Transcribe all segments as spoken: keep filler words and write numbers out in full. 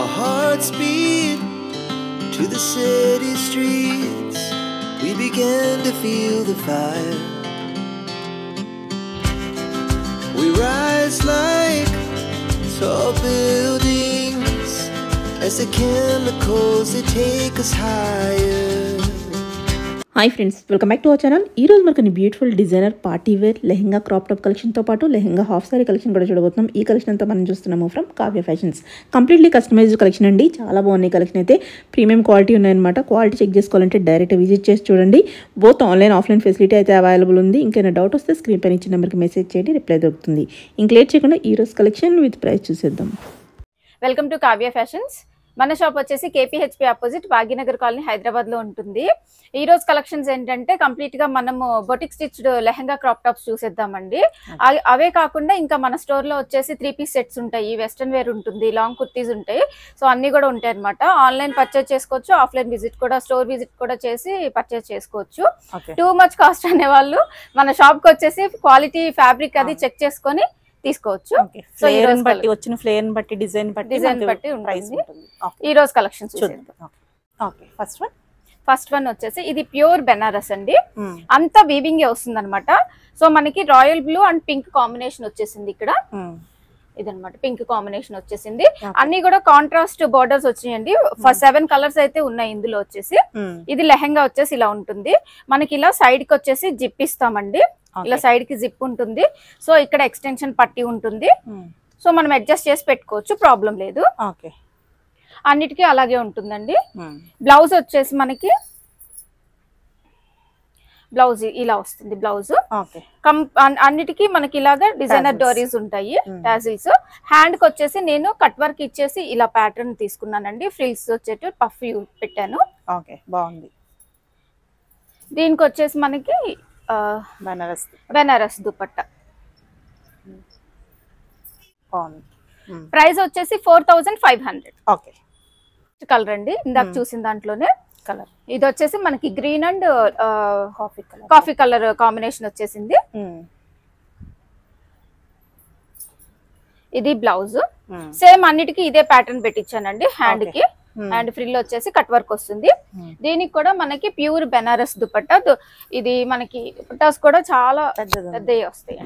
Our hearts beat to the city streets. We began to feel the fire. We rise like tall buildings as the chemicals they take us higher. హాయ్ friends, welcome back to our channel. ఈరోజు మనకు beautiful designer party wear lehenga crop top కలెక్షన్తో పాటు lehenga half sorry collection కూడా చూడబోతున్నాం. ఈ collection అంతా మనం చూస్తున్నాము from Kavya fashions. Completely customized collection అండి. చాలా బాగున్నాయి కలెక్షన్ అయితే. ప్రీమియం క్వాలిటీ ఉన్నాయన్నమాట. క్వాలిటీ చెక్ చేసుకోవాలంటే డైరెక్ట్ విజిట్ చేసి చూడండి. బోత్ ఆన్లైన్ ఆఫ్లైన్ ఫెసిలిటీ అయితే అవైలబుల్ ఉంది. ఇంకైనా డౌట్ వస్తే స్క్రీన్ పైన ఇచ్చిన నెంబర్కి మెసేజ్ చేయండి, రిప్లై దొరుకుతుంది. ఇంక లేట్ చేయకుండా ఈ రోజు కలెక్షన్ విత్ ప్రైస్ చూసేద్దాం. Welcome to Kavya fashions. మన షాప్ వచ్చేసి KPHB opposite Bhagyanagar colony Hyderabad లో ఉంటుంది. ఈ రోజు కలెక్షన్స్ ఏంటంటే కంప్లీట్ గా మనము boutique stitched lehenga crop tops చూసేద్దామండి. అవే కాకుండా ఇంకా మన స్టోర్ లో వచ్చేసి త్రీ పీస్ సెట్స్ ఉంటాయి, వెస్టర్న్ వేర్ ఉంటుంది, లాంగ్ కుర్తీస్ ఉంటాయి. సో అన్ని కూడా ఉంటాయి అనమాట. ఆన్లైన్ పర్చేస్ చేసుకోవచ్చు, ఆఫ్లైన్ విజిట్ కూడా స్టోర్ విజిట్ కూడా చేసి పర్చేస్ చేసుకోవచ్చు. టూ మచ్ కాస్ట్ అనే వాళ్ళు మన షాప్ కి వచ్చేసి క్వాలిటీ ఫ్యాబ్రిక్ అది చెక్ చేసుకొని తీసుకోవచ్చు. సో ఈ రోజు బట్టి వచ్చిన ఫ్లేర్ బట్టి డిజైన్ బట్టి డిజైన్ బట్టి ఉంటుంది. ఈ రోజు కలెక్షన్స్ చూద్దాం. Okay, first one first one వచ్చేసి ఇది ప్యూర్ బెనారస్ అండి. అంతా వీవింగ్ వస్తుంది అనమాట. సో మనకి royal blue and pink combination వచ్చేసింది ఇక్కడ. ఇదనమాట పింక్ కాంబినేషన్ వచ్చేసింది. అన్ని కూడా కాంట్రాస్ట్ బోర్డర్స్ వచ్చినాయండి. ఫస్ట్ సెవెన్ కలర్స్ అయితే ఉన్నాయి ఇందులో వచ్చేసి. ఇది లెహంగా వచ్చేసి ఇలా ఉంటుంది. మనకి ఇలా సైడ్ కి వచ్చేసి జిప్ ఇస్తామండి. ఇలా సైడ్ కి జిప్ ఉంటుంది. సో ఇక్కడ ఎక్స్టెన్షన్ పట్టి ఉంటుంది. సో మనం అడ్జస్ట్ చేసి పెట్టుకోవచ్చు, ప్రాబ్లం లేదు. అన్నిటికీ అలాగే ఉంటుందండి. బ్లౌజ్ వచ్చేసి మనకి బ్లౌజ్ ఇలా వస్తుంది. బ్లౌజ్ అన్నిటికీ మనకి ఇలాగా డిజైనర్ డోరీస్ ఉంటాయి, టాజిల్స్. హ్యాండ్ కి వచ్చేసి నేను కట్ వర్క్ ఇచ్చేసి ఇలా ప్యాటర్న్ తీసుకున్నానండి. ఫ్రిల్స్ వచ్చేటి పఫ్ పెట్టాను. బాగుంది. దీనికి వచ్చేసి మనకి బెనారస్ బెనారస్ దుపట్టా. ప్రైస్ వచ్చేసి four thousand five hundred. Okay, colour అండి ఇందాక చూసిన దాంట్లోనే కలర్. ఇది వచ్చేసి మనకి green and coffee colour coffee colour combination వచ్చేసింది. ఇది బ్లౌజ్. సేమ్ అన్నిటికీ ఇదే ప్యాటర్న్ పెట్టించానండి. హ్యాండ్ కి అండ్ ఫ్రిల్ వచ్చేసి కట్ వర్క్ వస్తుంది. దీనికి కూడా మనకి ప్యూర్ బెనారస్ దుపట్టా. ఇది మనకి దుపట్టాస్ కూడా చాలా పెద్దవి వస్తాయి.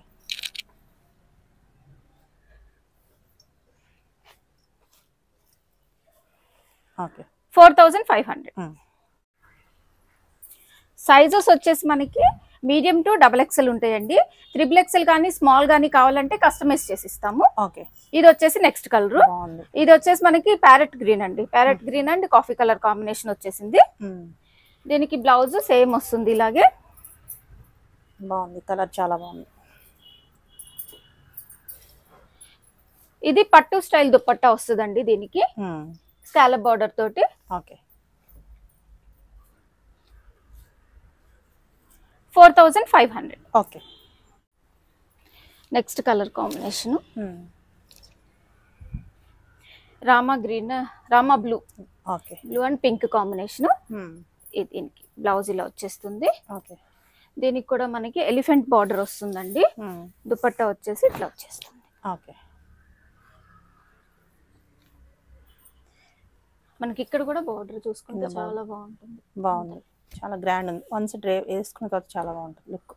Four thousand five hundred. Sizes వచ్చేసి మనకి మీడియం టు డబల్ ఎక్స్ఎల్ ఉంటాయండి. త్రిబుల్ ఎక్స్ఎల్ కానీ స్మాల్ గానీ కావాలంటే కస్టమైజ్ చేసి ఇస్తాము. ఇది వచ్చేసి నెక్స్ట్ కలర్. ఇది వచ్చేసి మనకి ప్యారెట్ గ్రీన్ అండి. Parrot green and coffee colour combination వచ్చేసింది. దీనికి బ్లౌజ్ సేమ్ వస్తుంది ఇలాగే. బాగుంది, కలర్ చాలా బాగుంది. ఇది పట్టు స్టైల్ దుపట్టా వస్తుందండి. దీనికి స్కాలప్ బార్డర్ తోటి. Okay, four thousand five hundred. Okay, next colour combination Rama green, Rama blue. Okay, blue and pink combination. దీనికి బ్లౌజ్ ఇలా వచ్చేస్తుంది. ఓకే, దీనికి కూడా మనకి ఎలిఫెంట్ బార్డర్ వస్తుందండి. దుపట్టా వచ్చేసి ఇట్లా వచ్చేస్తుంది. ఓకే, మనకి ఇక్కడ కూడా బార్డర్ చూసుకుంటే చాలా బాగుంటుంది. బాగుంది, చాలా గ్రాండ్ ఉంది. వన్స్ డ్రే వేసుకున్న తర్వాత చాలా బాగుంటుంది look.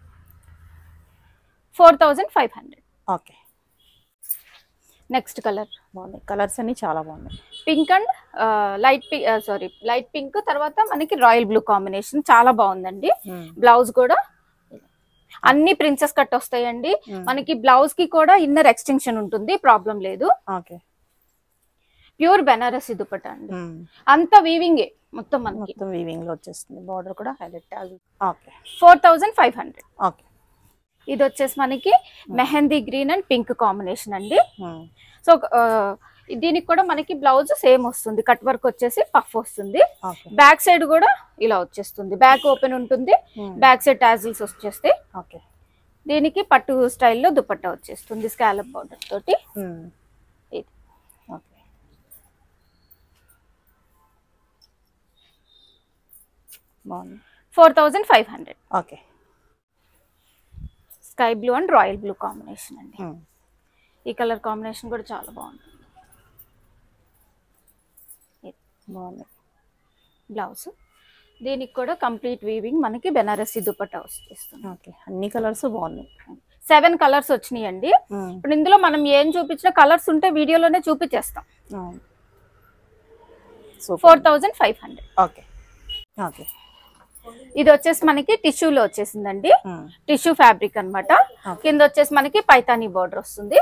Four thousand five hundred. Okay, next colour. బాగుంది, కలర్స్ అన్ని చాలా బాగున్నాయి. Pink and light pink, sorry light pink తర్వాత మనకి రాయల్ బ్లూ కాంబినేషన్ చాలా బాగుందండి. బ్లౌజ్ కూడా అన్ని ప్రిన్సెస్ కట్ వస్తాయండి. మనకి బ్లౌజ్ కి కూడా ఇన్నర్ ఎక్స్టెన్షన్ ఉంటుంది, ప్రాబ్లం లేదు. ఓకే, ప్యూర్ బెనారసి దుపట్టా అండి. అంతా వీవింగ్ మొత్తం మనకి మొత్తం వీవింగ్ లో వచ్చేస్తుంది. బార్డర్ కూడా highlight. Okay, four thousand five hundred. Okay, ఇది వచ్చేసి మనకి mehndi green and pink combination అండి. సో దీనికి కూడా మనకి బ్లౌజ్ సేమ్ వస్తుంది. కట్ వర్క్ వచ్చేసి పఫ్ వస్తుంది. బ్యాక్ సైడ్ కూడా ఇలా వచ్చేస్తుంది. బ్యాక్ ఓపెన్ ఉంటుంది, బ్యాక్ సైడ్ టాజిల్స్ వచ్చేస్తాయి. ఓకే, దీనికి పట్టు స్టైల్లో దుపట్టా వచ్చేస్తుంది స్కాలప్ బార్డర్ తోటి. Four thousand five hundred. Okay, sky blue and royal blue combination అండి. ఈ కలర్ కాంబినేషన్ కూడా చాలా బాగుంటుంది. బాగుంది. బ్లౌజ్ దీనికి కూడా కంప్లీట్ వీవింగ్ మనకి బెనారసి దుపట్టా వస్తుంది. ఓకే, అన్ని కలర్స్ బాగున్నాయి. సెవెన్ కలర్స్ వచ్చినాయండి. ఇప్పుడు ఇందులో మనం ఏం చూపించిన కలర్స్ ఉంటే వీడియోలోనే చూపించేస్తాం. Four thousand five hundred. Okay okay. ఇది వచ్చేసి మనకి టిష్యూలో వచ్చేసిందండి. టిష్యూ ఫ్యాబ్రిక్ అన్నమాట. కింద వచ్చేసి మనకి పైతానీ బోర్డర్ వస్తుంది.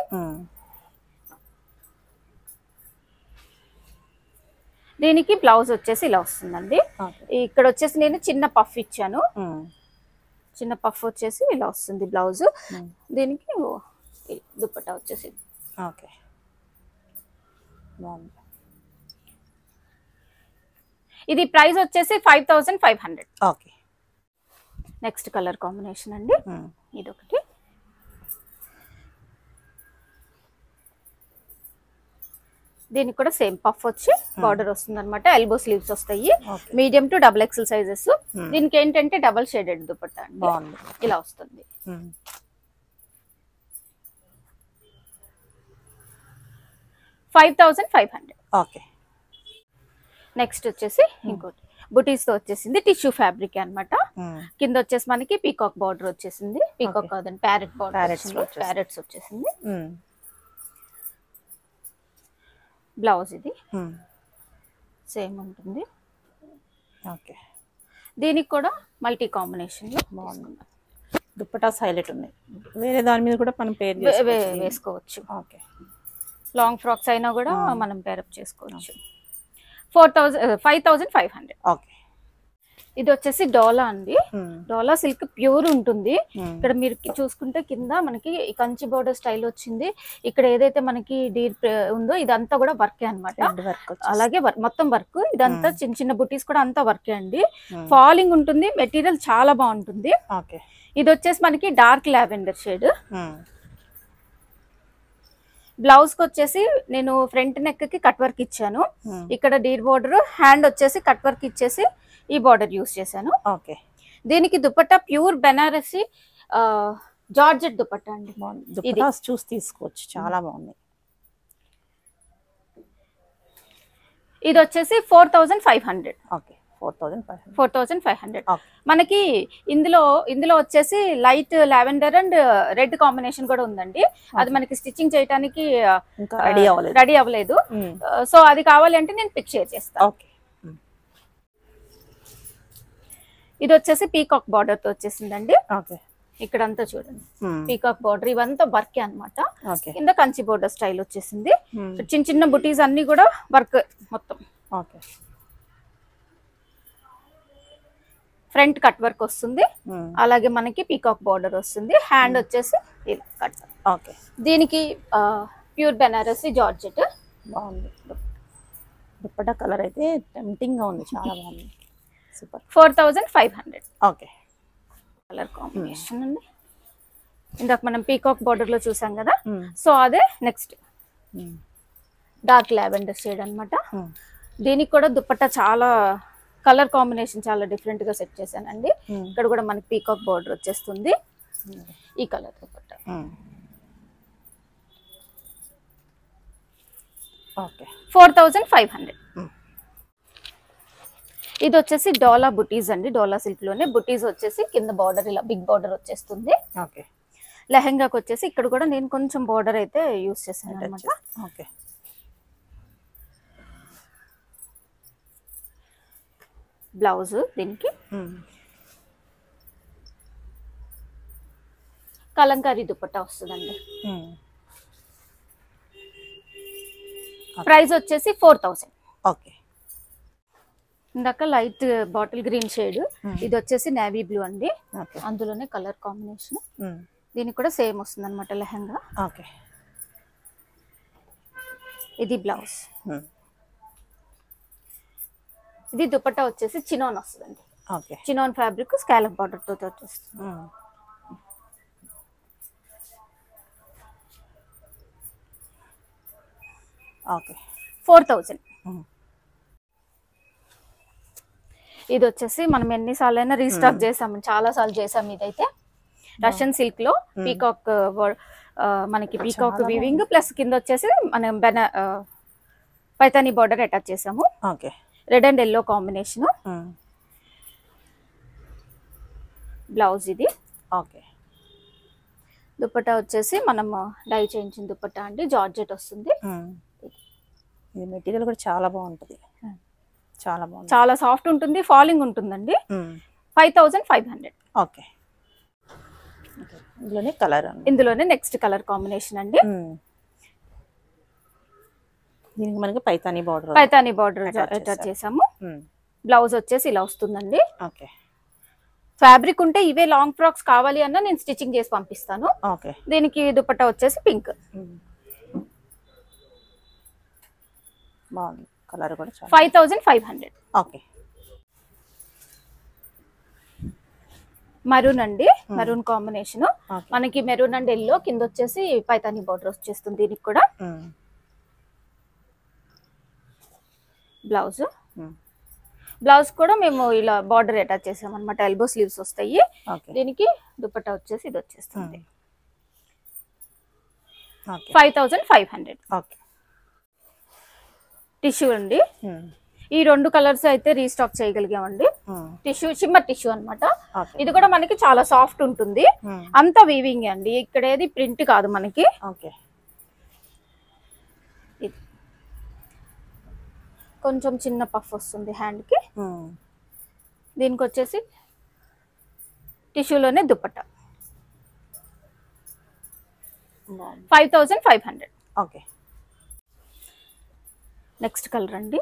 దీనికి బ్లౌజ్ వచ్చేసి ఇలా వస్తుందండి. ఇక్కడ వచ్చేసి నేను చిన్న పఫ్ ఇచ్చాను. చిన్న పఫ్ వచ్చేసి ఇలా వస్తుంది బ్లౌజ్. దీనికి దుపట్టా వచ్చేసి ఓకే బాగుంది. ఇది ప్రైస్ వచ్చేసి five thousand five hundred. Okay. Next colour combination అండి ఇదొకటి. దీనికి కూడా సేమ్ పఫ్ వచ్చి బార్డర్ వస్తుంది అనమాట. ఎల్బో స్లీవ్స్ వస్తాయి. Medium to double XL sizes. దీనికి ఏంటంటే డబల్ షేడెడ్ దుపట్టా అండి. ఇలా వస్తుంది. Five thousand five hundred. Okay. Next వచ్చేసి ఇంకోటి బుటీస్ తో వచ్చేసింది. టిష్యూ ఫ్యాబ్రిక్ అన్నమాట. కింద వచ్చేసి మనకి పీకాక్ బార్డర్ వచ్చేసింది. పీకాక్ కాదండి, ప్యారెట్ బార్డర్. ప్యారెట్స్ వచ్చేసింది. బ్లౌజ్ ఇది సేమ్ ఉంటుంది. ఓకే. దీనికి కూడా మల్టీ కాంబినేషన్ లో బాగుంది. దుపట్టాస్ హైలైట్ ఉన్నాయి. వేరే దాని మీద కూడా మనం పేర్ వేసుకోవచ్చు. ఓకే. లాంగ్ ఫ్రాక్స్ అయినా కూడా మనం పేరప్ చేసుకోవచ్చు. Four thousand five thousand five hundred. Okay. ఇది వచ్చేసి డోలా అండి. డోలా సిల్క్ ప్యూర్ ఉంటుంది. ఇక్కడ మీరు చూసుకుంటే కింద మనకి కంచి బోర్డర్ స్టైల్ వచ్చింది. ఇక్కడ ఏదైతే మనకి డీర్ ఉందో ఇదంతా కూడా వర్కే అనమాట. అలాగే మొత్తం వర్క్. ఇదంతా చిన్న చిన్న బుటీస్ కూడా అంతా వర్కే అండి. ఫాలింగ్ ఉంటుంది. మెటీరియల్ చాలా బాగుంటుంది. ఇది వచ్చేసి మనకి డార్క్ లావెండర్ షేడ్. బ్లౌజ్ కి వచ్చేసి నేను ఫ్రంట్ నెక్ కి కట్ వర్క్ ఇచ్చాను. ఇక్కడ డీర్ బోర్డర్, హ్యాండ్ వచ్చేసి కట్ వర్క్ ఇచ్చేసి ఈ బార్డర్ యూస్ చేశాను. ఓకే. దీనికి దుపట్టా ప్యూర్ బెనారసి జార్జెట్ దుపట్టా అండి. దుపట్టాస్ చూసి తీసుకోవచ్చు, చాలా బాగుంది. ఇది వచ్చేసి four thousand five hundred. Okay. Four thousand five four thousand five hundred. మనకి ఇందులో ఇందులో వచ్చేసి light lavender and red combination కూడా ఉందండి. అది మనకి స్టిచ్చింగ్ చేయడానికి రెడీ అవ్వలేదు రెడీ అవ్వలేదు సో అది కావాలి అంటే నేను పిక్ షేర్ చేస్తాను. ఓకే. ఇది వచ్చేసి పీకాక్ బార్డర్ తో వచ్చేసిందండి. ఓకే. ఇక్కడ అంతా చూడండి పీకాక్ బార్డర్, ఇవంతా వర్క్ అన్నమాట. కింద కంచి బోర్డర్ స్టైల్ వచ్చేసింది. చిన్న చిన్న బుటీస్ అన్ని కూడా వర్క్ మొత్తం. ఓకే. ఫ్రంట్ కట్ వర్క్ వస్తుంది. అలాగే మనకి పీకాక్ బార్డర్ వస్తుంది. హ్యాండ్ వచ్చేసి ఇలా కట్. ఓకే. దీనికి ప్యూర్ బెనారసి జార్జెట్ బాగుంది. దుపట్టా కలర్ అయితే టెంప్టింగ్ గా ఉంది, చాలా బాగుంది. Super. Four thousand five hundred. Okay. Colour combination అండి. ఇందాక మనం పీకాక్ బార్డర్ లో చూసాం కదా, సో అదే నెక్స్ట్ డార్క్ లావెండర్ షేడ్ అన్నమాట. దీనికి కూడా దుపట్టా చాలా కలర్ కాంబినేషన్ చాలా డిఫరెంట్ గా సెట్ చేశానండి. ఇక్కడ కూడా మనకి పీకాక్ బార్డర్ వచ్చేస్తుంది. ఈ colour dupatta. Okay. Four thousand five hundred. ఇది వచ్చేసి డోలా బుటీస్ అండి. డోలా సిల్క్ లోనే బుటీస్ వచ్చేసి కింద బార్డర్ ఇలా బిగ్ బార్డర్ వచ్చేస్తుంది. ఓకే. లెహంగాకి వచ్చేసి ఇక్కడ కూడా నేను కొంచెం బార్డర్ అయితే యూస్ చేశాను అనమాట. ఓకే. బ్లౌజ్ దీనికి కలంకారీ దుపట్టా వస్తుందండి. ప్రైస్ వచ్చేసి ఫోర్ థౌసండ్. ఓకే. ఇందాక లైట్ బాటిల్ గ్రీన్ షేడ్, ఇది వచ్చేసి నేవీ బ్లూ అండి. అందులోనే కలర్ కాంబినేషన్. దీనికి కూడా సేమ్ వస్తుంది అనమాట లెహంగా. ఓకే. ఇది బ్లౌజ్. ఇది దుపట్టా వచ్చేసి చినోన్ వస్తుందండి. Okay. Chinon fabric scallop border తో వచ్చేస్తుంది. ఓకే. Four thousand. ఇది వచ్చేసి మనం ఎన్నిసార్లు అయినా రీస్టాక్ చేసాము, చాలా సార్లు చేసాము. ఇదైతే రష్యన్ సిల్క్ లో పీకాక్, మనకి పీకాక్ వీవింగ్ ప్లస్ కింద వచ్చేసి మనం బెన పైతానీ బార్డర్ అటాచ్ చేసాము. Okay. Red and yellow combination. Blouse ఇది. ఓకే. దుపట్టా వచ్చేసి మనం డై చేయించిన దుపట్టా అండి, జార్జెట్ వస్తుంది. ఇది మెటీరియల్ కూడా చాలా బాగుంటుంది, చాలా బాగుంది, చాలా సాఫ్ట్ ఉంటుంది, ఫాలింగ్ ఉంటుందండి. Five thousand five hundred. Okay. ఇందులోనే కలర్, ఇందులోనే నెక్స్ట్ కలర్ కాంబినేషన్ అండి. దీనికి మనకి Paithani border, Paithani border attach చేసాము. బ్లౌజ్ వచ్చేసి ఇలా వస్తుందండి. ఓకే. ఫ్యాబ్రిక్ ఉంటే ఇవే లాంగ్ ఫ్రాక్స్ కావాలి అన్న నేను స్టిచ్చింగ్ చేసి పంపిస్తాను. ఓకే. దీనికి దుపట్టా వచ్చేసి పింక్. బాగుంది, కలర్ కూడా five thousand five hundred. Okay. Maroon అండి, మరూన్ కాంబినేషన్. మనకి మెరూన్ అండ్ ఎల్లో, కింద వచ్చేసి పైతానీ బార్డర్ వచ్చేస్తుంది దీనికి కూడా. బ్లౌజ్, బ్లౌజ్ కూడా మేము ఇలా బార్డర్ అటాచ్ చేసాం అనమాట, ఎల్బో స్లీవ్స్ వస్తాయి. దీనికి దుపట్టా వచ్చేసి ఇది వచ్చేస్తుంది. Five thousand five hundred. Tissue అండి, ఈ రెండు కలర్స్ అయితే రీస్టాక్ చేయగలిగామండి. టిష్యూ, షిమ్మర్ టిష్యూ అనమాట. ఇది కూడా మనకి చాలా సాఫ్ట్ ఉంటుంది, అంతా వీవింగ్ అండి, ఇక్కడ ఏది ప్రింట్ కాదు మనకి. కొంచెం చిన్న పఫ్ వస్తుంది హ్యాండ్ కి. దీనికి వచ్చేసి టిష్యూలోనే dupatta. Five thousand five hundred. Okay. Next colour అండి,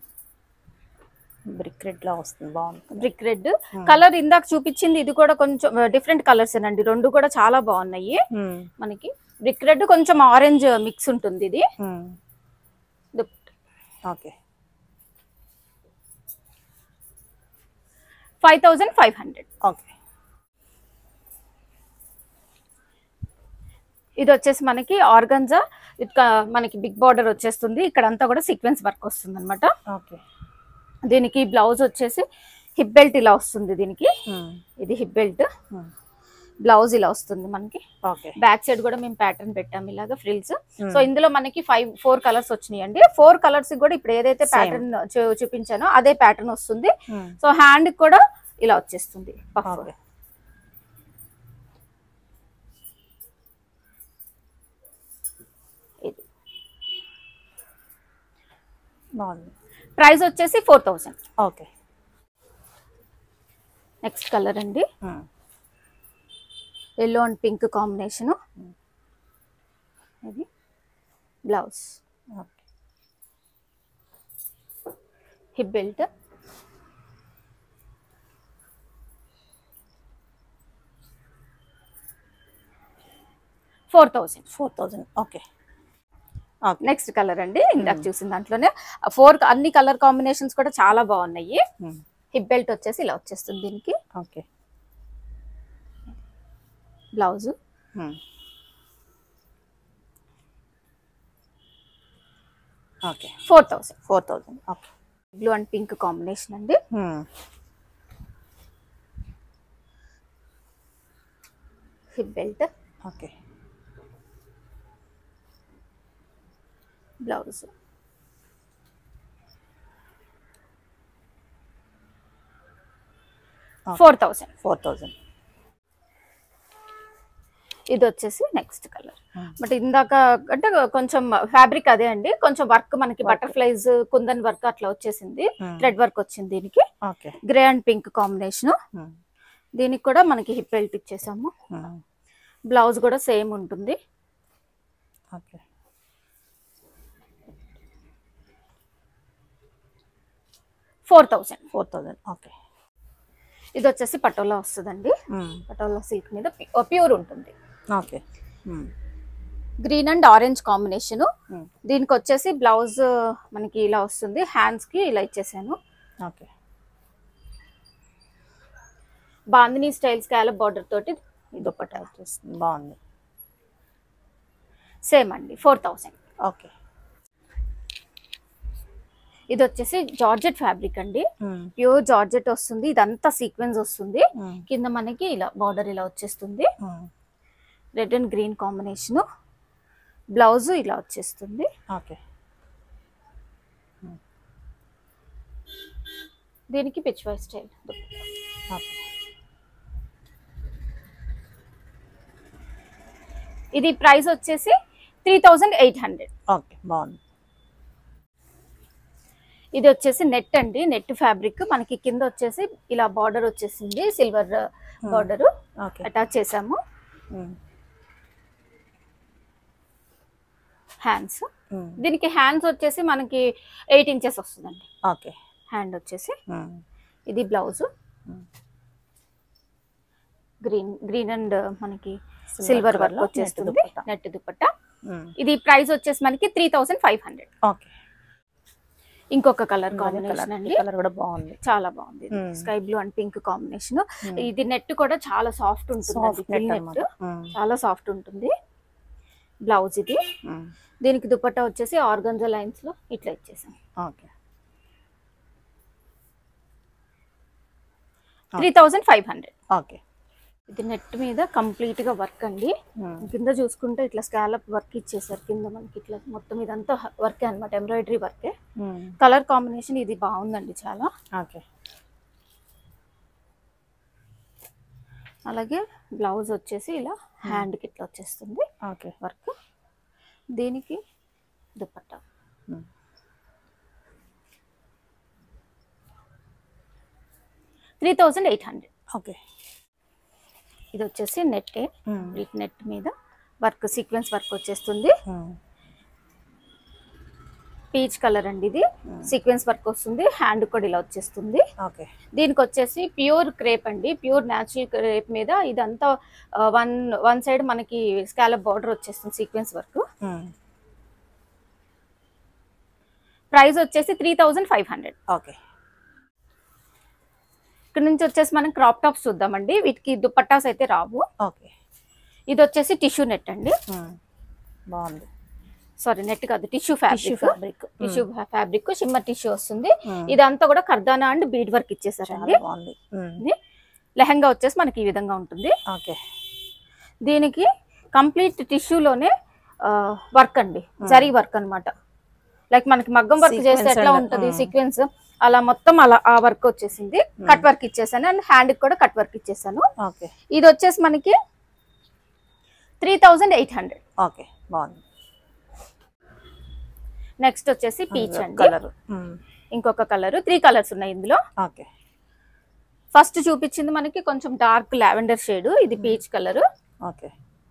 బ్రిక్ రెడ్ లా వస్తుంది, బాగుంది. బ్రిక్ రెడ్ కలర్ ఇందాక చూపించింది, ఇది కూడా కొంచెం డిఫరెంట్ కలర్స్ అండి, రెండు కూడా చాలా బాగున్నాయి మనకి. బ్రిక్ రెడ్ కొంచెం ఆరెంజ్ మిక్స్ ఉంటుంది ఇది. Okay. Five thousand five hundred. Okay. ఇది వచ్చేసి మనకి ఆర్గంజా, మనకి బిగ్ బార్డర్ వచ్చేస్తుంది, ఇక్కడ అంతా కూడా సీక్వెన్స్ వర్క్ వస్తుంది అనమాట. ఓకే. దీనికి బ్లౌజ్ వచ్చేసి హిప్ బెల్ట్ ఇలా వస్తుంది దీనికి. ఇది హిప్ బెల్ట్, బ్లౌజ్ ఇలా వస్తుంది మనకి. బ్యాక్ సైడ్ కూడా మేము ప్యాటర్న్ పెట్టాము ఇలాగా ఫ్రిల్స్. సో ఇందులో మనకి ఫైవ్ ఫోర్ కలర్స్ వచ్చినాయి అండి. ఫోర్ కలర్స్ కూడా ఇప్పుడు ఏదైతే ప్యాటర్న్ చూపించానో అదే ప్యాటర్న్ వస్తుంది. సో హ్యాండ్ కూడా ఇలా వచ్చేస్తుంది పఫ్. ఇది బాగుంది. ప్రైస్ వచ్చేసి four thousand. Okay. Next colour అండి, ఎల్లో అండ్ పింక్ కాంబినేషన్. ఇది blouse, hip belt. Four thousand. Four thousand. Okay. Next colour అండి, ఇందాక చూసిన దాంట్లోనే ఫోర్ అన్ని కలర్ కాంబినేషన్స్ కూడా చాలా బాగున్నాయి. హిప్ బెల్ట్ వచ్చేసి ఇలా వచ్చేస్తుంది దీనికి. Okay. Blouse, okay. Four thousand. Four thousand. Okay. Blue and pink combination అండి. Hip belt. Okay. Blouse, four thousand. Four thousand. ఇది వచ్చేసి నెక్స్ట్ కలర్. బట్ ఇందాక అంటే కొంచెం ఫ్యాబ్రిక్ అదే అండి, కొంచెం వర్క్ మనకి బటర్ఫ్లైస్, కుందన్ వర్క్ అట్లా వచ్చేసింది, థ్రెడ్ వర్క్ వచ్చింది దీనికి. Grey and pink combination. దీనికి కూడా మనకి హిప్ బెల్ట్ ఇచ్చేసాము. బ్లౌజ్ కూడా సేమ్ ఉంటుంది. Four thousand. Four thousand. Okay. ఇది వచ్చేసి పటోలా వస్తుందండి, పటోలా సిల్క్ మీద ప్యూర్ ఉంటుంది. Okay. Green and orange combination. దీనికి వచ్చేసి బ్లౌజ్ మనకి ఇలా వస్తుంది, హ్యాండ్స్ కి ఇలా ఇచ్చేసాను. Okay. Bandhani style scallop border తోటి దుపట్టా వచ్చేస్తుంది, బాగుంది. సేమ్ అండి, ఫోర్ థౌసండ్. ఓకే. ఇది వచ్చేసి జార్జెట్ ఫ్యాబ్రిక్ అండి, ప్యూర్ జార్జెట్ వస్తుంది. ఇదంతా సీక్వెన్స్ వస్తుంది, కింద మనకి ఇలా బార్డర్ ఇలా వచ్చేస్తుంది. Red and green combination. Blouse ఇలా వచ్చేస్తుంది. ఓకే. దీనికి పిచ్ వై స్టైల్. ఇది ప్రైస్ వచ్చేసి three thousand eight hundred. Okay బాగుంది. ఇది వచ్చేసి నెట్ అండి, నెట్ ఫ్యాబ్రిక్. మనకి కింద వచ్చేసి ఇలా బార్డర్ వచ్చేసింది, సిల్వర్ బార్డర్ అటాచ్ చేసాము. హ్యాండ్స్, దీనికి హ్యాండ్స్ వచ్చేసి మనకి ఎయిట్ ఇంచెస్ వస్తుందండి. ఓకే. హ్యాండ్ వచ్చేసి ఇది బ్లౌజ్ గ్రీన్ గ్రీన్ అండ్ మనకి సిల్వర్ వర్క్ వచ్చేస్తుంది, నెట్ దుపట్టా. ఇది ప్రైస్ వచ్చేసి మనకి three thousand five hundred. Okay. ఇంకొక కలర్ కాంబినేషన్ అండి, కలర్ కూడా బాగుంది, చాలా బాగుంది. Sky blue and pink combination. ఇది నెట్ కూడా చాలా సాఫ్ట్ ఉంటుంది, నెట్ చాలా సాఫ్ట్ ఉంటుంది. బ్లౌజ్ ఇది. దీనికి దుపట్టా వచ్చేసి ఆర్గంజా లైన్స్ లో ఇట్లా ఇచ్చేసాం. Okay. Three thousand five hundred. Okay. ఇది నెట్ మీద కంప్లీట్ గా వర్క్ అండి. కింద చూసుకుంటే ఇట్లా స్కాలప్ వర్క్ ఇచ్చేసారు కింద మనకి. ఇట్లా మొత్తం ఇదంతా వర్కే అనమాట, ఎంబ్రాయిడరీ వర్కే. కలర్ కాంబినేషన్ ఇది బాగుందండి చాలా. ఓకే. అలాగే బ్లౌజ్ వచ్చేసి ఇలా హ్యాండ్ కి ఇట్లా వచ్చేస్తుంది. ఓకే. వర్క్. దీనికి dupatta. Three thousand eight hundred. Okay. ఇది వచ్చేసి నెట్టే, నెట్ మీద వర్క్ సీక్వెన్స్ వర్క్ వచ్చేస్తుంది. పీచ్ కలర్ అండి, ఇది సీక్వెన్స్ వర్క్ వస్తుంది. హ్యాండ్ కూడా ఇలా వచ్చేస్తుంది. ఓకే. దీనికి వచ్చేసి ప్యూర్ క్రేప్ అండి, ప్యూర్ న్యాచురల్ క్రేప్ మీద ఇదంతా వన్ వన్ సైడ్ మనకి స్కాలప్ బార్డర్ వచ్చేస్తుంది, సీక్వెన్స్ వర్క్. ప్రైస్ వచ్చేసి three thousand five hundred. Okay. ఇక్కడ నుంచి వచ్చేసి మనం క్రాప్ టాప్స్ చూద్దామండి. వీటికి దుపట్టాస్ అయితే రావు. ఓకే. ఇది వచ్చేసి టిష్యూ నెట్ అండి, బాగుంది. సారీ నెట్ కాదు, tissue fabric. Fabric tissue fabric shimmer tissue వస్తుంది. ఇదంతా కూడా కర్దానా అండ్ బీడ్ వర్క్ ఇచ్చేసారండి. లెహంగా వచ్చేసి మనకి ఈ విధంగా ఉంటుంది. ఓకే. దీనికి కంప్లీట్ టిష్యూలోనే వర్క్ అండి, జరీ వర్క్ అన్నమాట. లైక్ మనకి మగ్గం వర్క్ చేస్తే ఎట్లా ఉంటది సీక్వెన్స్, అలా మొత్తం అలా ఆ వర్క్ వచ్చేసింది. కట్ వర్క్ ఇచ్చేసాను అండ్ హ్యాండ్ కి కూడా కట్ వర్క్ ఇచ్చేసాను. ఓకే. ఇది వచ్చేసి మనకి three thousand eight hundred. Okay బాగుంది. నెక్స్ట్ వచ్చేసి పీచ్ అండి, ఇంకొక కలర్. త్రీ కలర్స్ ఉన్నాయి ఇందులో. ఓకే. ఫస్ట్ చూపించింది మనకి కొంచెం డార్క్ లావెండర్ షేడ్, ఇది పీచ్ కలర్. ఓకే.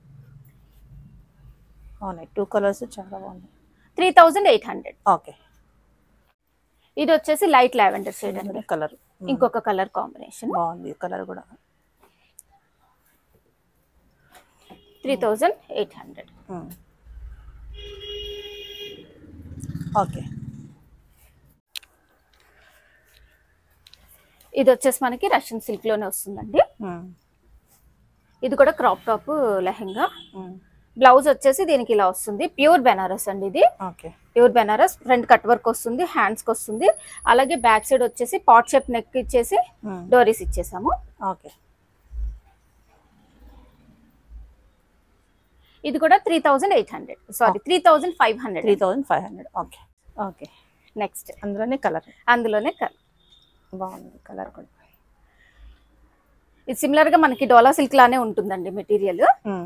అవునాయి, టూ కలర్స్ చాలా బాగుంది. Three thousand eight hundred. Okay. ఇది వచ్చేసి లైట్ లావెండర్ షేడ్ అండి, కలర్. ఇంకొక కలర్ కాంబినేషన్ బాగుంది, కలర్ కూడా. Three thousand eight hundred. Okay. ఇది వచ్చేసి మనకి రష్యన్ సిల్క్ లోనే వస్తుందండి. ఇది కూడా క్రాప్ టాప్ లెహంగా. బ్లౌజ్ వచ్చేసి దీనికి ఇలా వస్తుంది, ప్యూర్ బెనారస్ అండి ఇది. Okay. Pure Banaras. Front cut work వస్తుంది, హ్యాండ్స్ కి వస్తుంది. అలాగే బ్యాక్ సైడ్ వచ్చేసి పాట్ షేప్ నెక్ ఇచ్చేసి డోరీస్ ఇచ్చేసాము. ఓకే. ఇది కూడా three thousand eight hundred, sorry three thousand five hundred. Three thousand five hundred. Okay. Okay. Next అందులోనే కలర్. అందులోనే కలర్ బాగుంది, కలర్ కూడా. ఇది సిమిలర్ గా మనకి డోలా సిల్క్ లానే ఉంటుందండి మెటీరియల్.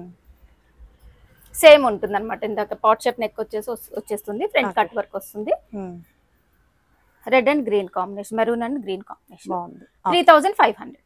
సేమ్ ఉంటుంది అనమాట. ఇందాక పాట్ షేప్ నెక్ వచ్చేసి వచ్చేస్తుంది, ఫ్రంట్ కట్ వర్క్ వస్తుంది. Red and green combination, maroon and green combination. బాగుంది. Three thousand five hundred.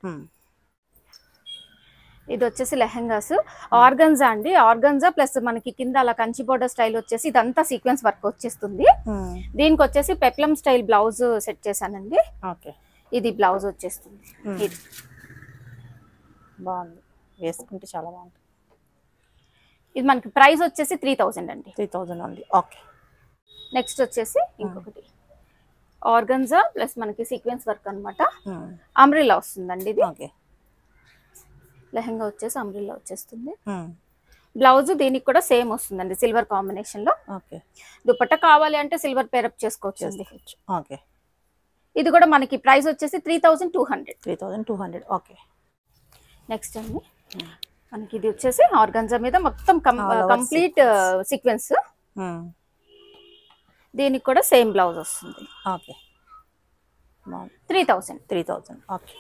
ఇది వచ్చేసి లెహంగాస్ ఆర్గన్జా అండి. ఆర్గన్జా ప్లస్ మనకి కింద అలా కంచి బోర్డర్ స్టైల్ వచ్చేసి ఇదంతా సీక్వెన్స్ వర్క్ వచ్చేస్తుంది. దీనికి వచ్చేసి పెప్లం స్టైల్ బ్లౌజ్ సెట్ చేశానండి. ఓకే. ఇది బ్లౌజ్ వచ్చేస్తుంది. ఇది బాగుంది, వేసుకుంటే చాలా బాగుంటుంది. ఇది మనకి ప్రైస్ వచ్చేసి త్రీ థౌజండ్ అండి. త్రీ థౌజండ్ ఉంది. ఓకే. నెక్స్ట్ వచ్చేసి ఇంకొకటి ఆర్గన్జా ప్లస్ మనకి సీక్వెన్స్ వర్క్ అనమాట. అంబ్రిల్లా వస్తుందండి ఇది. ఓకే. లెహంగా వచ్చేసి అంబ్రిల్లా వచ్చేస్తుంది. బ్లౌజ్ దీనికి కూడా సేమ్ వస్తుందండి, సిల్వర్ కాంబినేషన్ లో. ఓకే. దుపట్టా కావాలి అంటే సిల్వర్ పేరప్ చేసుకోవచ్చు. ఓకే. ఇది కూడా మనకి ప్రైస్ వచ్చేసి three thousand two hundred. Three thousand two hundred. Okay. Next అండి మనకి ఇది వచ్చేసి ఆర్గన్జా మీద మొత్తం కంప్లీట్ సీక్వెన్స్. దీనికి కూడా సేమ్ బ్లౌజ్ వస్తుంది. Okay. Three thousand three thousand okay.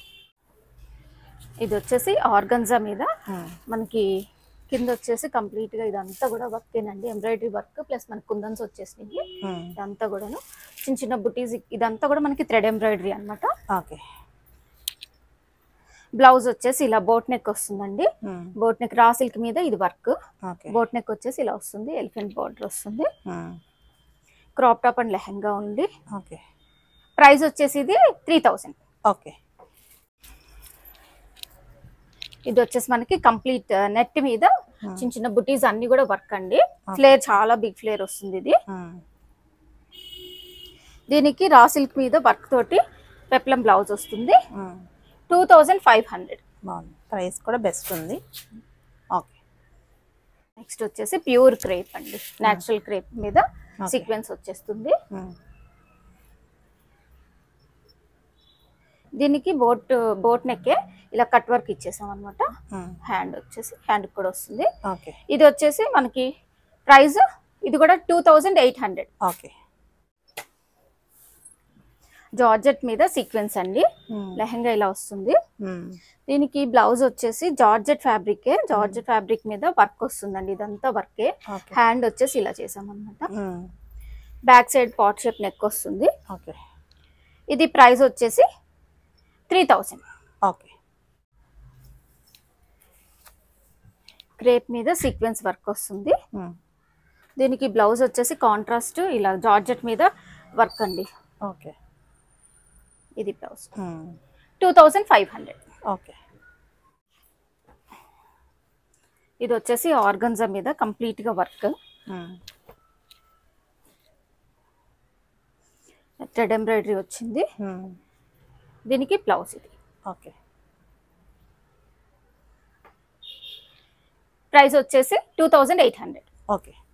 ఇది వచ్చేసి ఆర్గన్జా మీద మనకి కింద వచ్చేసి కంప్లీట్ గా ఇదంతా కూడా వర్క్ ఏనండి, ఎంబ్రాయిడరీ వర్క్ ప్లస్ మనకి కుందన్స్ వచ్చేసినాయి. ఇదంతా కూడాను చిన్న చిన్న బుటీస్, ఇదంతా కూడా మనకి థ్రెడ్ ఎంబ్రాయిడరీ అనమాట. ఓకే. బ్లౌజ్ వచ్చేసి ఇలా బోట్ నెక్ వస్తుందండి, బోట్ నెక్ రా సిల్క్ మీద ఇది వర్క్. బోట్ నెక్ వచ్చేసి ఇలా వస్తుంది, ఎలిఫెంట్ బార్డర్ వస్తుంది. క్రాప్ టాప్ అండ్ లెహంగా ఉంది. ఓకే. ప్రైస్ వచ్చేసి ఇది త్రీ థౌసండ్. ఓకే. ఇది వచ్చేసి మనకి కంప్లీట్ నెట్ మీద చిన్న చిన్న బుటీస్ అన్ని కూడా వర్క్ అండి. ఫ్లేర్ చాలా బిగ్ ఫ్లేర్ వస్తుంది ఇది. దీనికి రా సిల్క్ మీద వర్క్ తోటి పెప్లం బ్లౌజ్ వస్తుంది. Two thousand five hundred. Price కూడా బెస్ట్ ఉంది. ఓకే. నెక్స్ట్ వచ్చేసి ప్యూర్ క్రేప్ అండి, నేచురల్ క్రేప్ మీద సీక్వెన్స్ వచ్చేస్తుంది. దీనికి బోట్ బోట్ నెక్కే ఇలా కట్ వర్క్ ఇచ్చేసాం అనమాట. హ్యాండ్ వచ్చేసి హ్యాండ్ కూడా వస్తుంది. ఇది వచ్చేసి మనకి ప్రైస్ ఇది కూడా two thousand eight hundred. Okay. Georgette మీద సీక్వెన్స్ అండి, లెహంగా ఇలా వస్తుంది. దీనికి బ్లౌజ్ వచ్చేసి జార్జెట్ ఫ్యాబ్రిక్, జార్జెట్ ఫ్యాబ్రిక్ మీద వర్క్ వస్తుందండి, ఇదంతా వర్కే. హ్యాండ్ వచ్చేసి ఇలా చేసాం అనమాట. Back side pot shape neck వస్తుంది. ఇది ప్రైస్ వచ్చేసి త్రీ థౌసండ్. ఓకే. క్రేప్ మీద సీక్వెన్స్ వర్క్ వస్తుంది. దీనికి బ్లౌజ్ వచ్చేసి కాంట్రాస్ట్ ఇలా జార్జెట్ మీద వర్క్ అండి. ఓకే. ఇది blouse two thousand five hundred. Okay. ఇది వచ్చేసి ఆర్గన్జా మీద కంప్లీట్ గా వర్క్, థ్రెడ్ ఎంబ్రాయిడరీ వచ్చింది. దీనికి బ్లౌజ్ ఇది. ఓకే. ప్రైస్ వచ్చేసి two thousand eight hundred. Okay.